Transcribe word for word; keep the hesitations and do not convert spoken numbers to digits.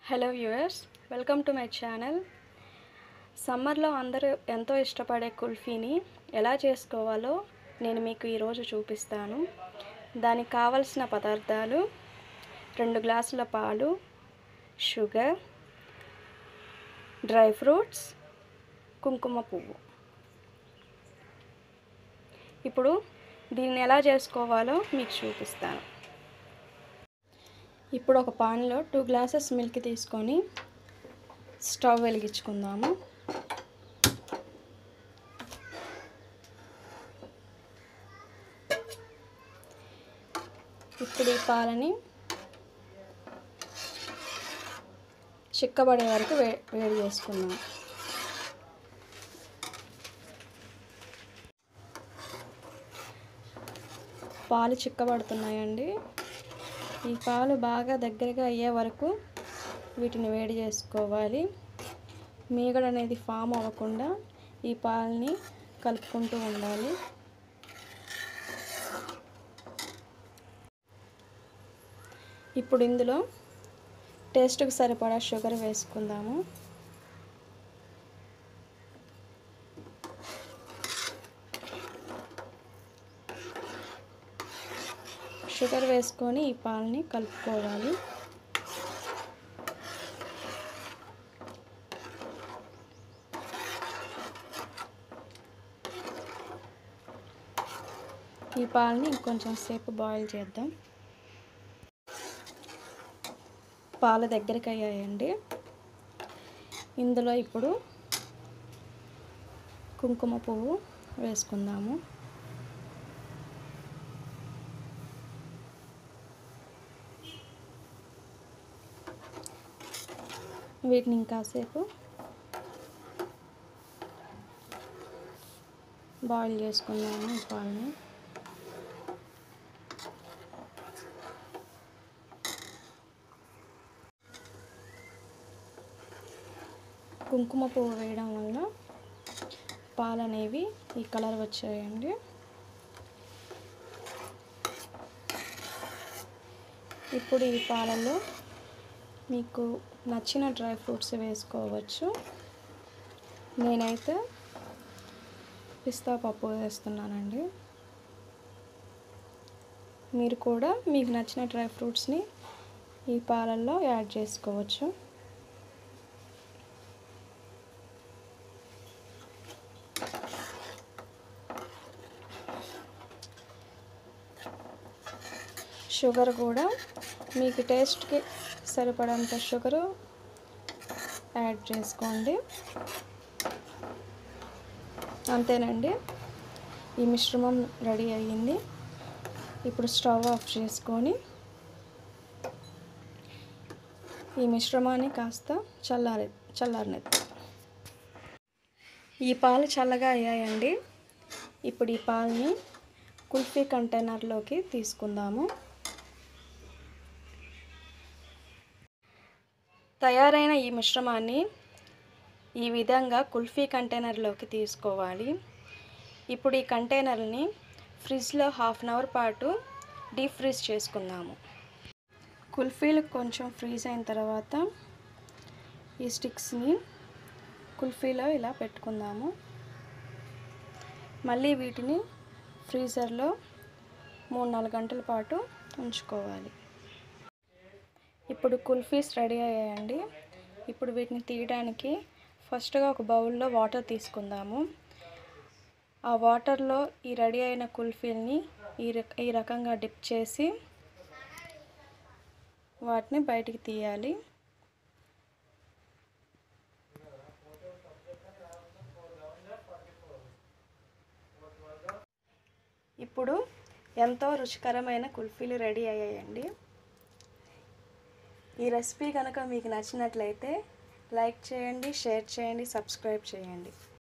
Hello viewers, welcome to my channel. సమ్మర్లో అందరూ ఎంతో ఇష్టపడే కుల్ఫీని ఎలా చేసుకోవాలో నేను మీకు ఈరోజు చూపిస్తాను. దానికి కావలసిన పదార్థాలు: రెండు గ్లాసుల పాలు, షుగర్, డ్రై ఫ్రూట్స్, కుంకుమ పువ్వు. ఇప్పుడు దీన్ని ఎలా చేసుకోవాలో మీకు చూపిస్తాను. ఇప్పుడు ఒక పాన్లో టూ గ్లాసెస్ మిల్క్ తీసుకొని స్టవ్ వెలిగించుకుందాము. ఇప్పుడు ఈ పాలని చిక్కబడే వరకు వే వేడి చేసుకుందాం. పాలు చిక్కబడుతున్నాయండి. ఈ పాలు బాగా దగ్గరగా అయ్యే వరకు వీటిని వేడి చేసుకోవాలి. మీగడ అనేది ఫామ్ అవ్వకుండా ఈ పాలని కలుపుకుంటూ ఉండాలి. ఇప్పుడు ఇందులో టేస్ట్కి సరిపడా షుగర్ వేసుకుందాము. షుగర్ వేసుకొని ఈ పాలని కలుపుకోవాలి. ఈ పాలని ఇంకొంచెం సేపు బాయిల్ చేద్దాం. పాలు దగ్గరికి అయ్యాయండి. ఇందులో ఇప్పుడు కుంకుమ పువ్వు వేసుకుందాము. వీటిని ఇంకాసేపు బాయిల్ చేసుకుందాము. ఈ పాలని కుంకుమ పువ్వు వేయడం వల్ల పాలు అనేవి ఈ కలర్ వచ్చాయండి. ఇప్పుడు ఈ పాలలో మీకు నచ్చిన డ్రై ఫ్రూట్స్ వేసుకోవచ్చు. నేనైతే పిస్తా పప్పు వేస్తున్నానండి. మీరు కూడా మీకు నచ్చిన డ్రై ఫ్రూట్స్ని ఈ పాలల్లో యాడ్ చేసుకోవచ్చు. షుగర్ కూడా మీకు టేస్ట్కి సరిపడంత షుగరు యాడ్ చేసుకోండి. అంతేనండి, ఈ మిశ్రమం రెడీ అయ్యింది. ఇప్పుడు స్టవ్ ఆఫ్ చేసుకొని ఈ మిశ్రమాన్ని కాస్త చల్లారి చల్లారనిద్దాం. ఈ పాలు చల్లగా అయ్యాయండి. ఇప్పుడు ఈ పాలని కుల్ఫీ కంటైనర్లోకి తీసుకుందాము. తయారైన ఈ మిశ్రమాన్ని ఈ విధంగా కుల్ఫీ కంటైనర్లోకి తీసుకోవాలి. ఇప్పుడు ఈ కంటైనర్ని ఫ్రిడ్జ్లో హాఫ్ అన్ అవర్ పాటు డీప్ ఫ్రీజ్ చేసుకుందాము. కుల్ఫీలు కొంచెం ఫ్రీజ్ అయిన తర్వాత ఈ స్టిక్స్ని కుల్ఫీలో ఇలా పెట్టుకుందాము. మళ్ళీ వీటిని ఫ్రీజర్లో మూడు నాలుగు గంటల పాటు ఉంచుకోవాలి. ఇప్పుడు కుల్ఫీస్ రెడీ అయ్యాయండి. ఇప్పుడు వీటిని తీయడానికి ఫస్ట్గా ఒక బౌల్లో వాటర్ తీసుకుందాము. ఆ వాటర్లో ఈ రెడీ అయిన కుల్ఫీల్ని ఈ ఈ రకంగా డిప్ చేసి వాటిని బయటికి తీయాలి. ఇప్పుడు ఎంతో రుచికరమైన కుల్ఫీలు రెడీ అయ్యాయండి. ఈ రెసిపీ కనుక మీకు నచ్చినట్లయితే లైక్ చేయండి, షేర్ చేయండి, సబ్స్క్రైబ్ చేయండి.